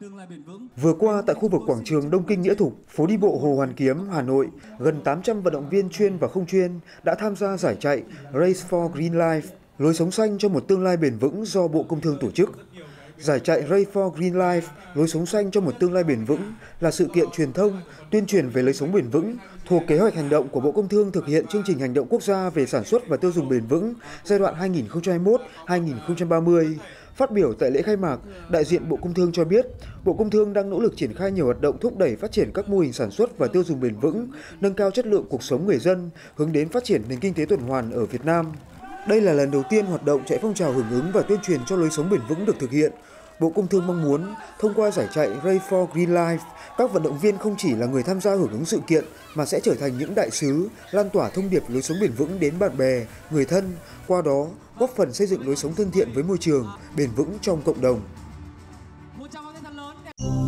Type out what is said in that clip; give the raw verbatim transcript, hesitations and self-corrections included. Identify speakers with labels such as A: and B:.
A: Vừa qua tại khu vực quảng trường Đông Kinh Nghĩa Thục, phố đi bộ Hồ Hoàn Kiếm, Hà Nội, gần tám trăm vận động viên chuyên và không chuyên đã tham gia giải chạy Race for Green Life, lối sống xanh cho một tương lai bền vững do Bộ Công Thương tổ chức. Giải chạy Race for Green Life, lối sống xanh cho một tương lai bền vững là sự kiện truyền thông, tuyên truyền về lối sống bền vững thuộc kế hoạch hành động của Bộ Công Thương thực hiện chương trình hành động quốc gia về sản xuất và tiêu dùng bền vững giai đoạn hai nghìn không trăm hai mươi mốt đến hai nghìn không trăm ba mươi. Phát biểu tại lễ khai mạc, đại diện Bộ Công Thương cho biết, Bộ Công Thương đang nỗ lực triển khai nhiều hoạt động thúc đẩy phát triển các mô hình sản xuất và tiêu dùng bền vững, nâng cao chất lượng cuộc sống người dân, hướng đến phát triển nền kinh tế tuần hoàn ở Việt Nam. Đây là lần đầu tiên hoạt động chạy phong trào hưởng ứng và tuyên truyền cho lối sống bền vững được thực hiện. Bộ Công Thương mong muốn, thông qua giải chạy Race for Green Life, các vận động viên không chỉ là người tham gia hưởng ứng sự kiện mà sẽ trở thành những đại sứ, lan tỏa thông điệp lối sống bền vững đến bạn bè, người thân, qua đó góp phần xây dựng lối sống thân thiện với môi trường, bền vững trong cộng đồng.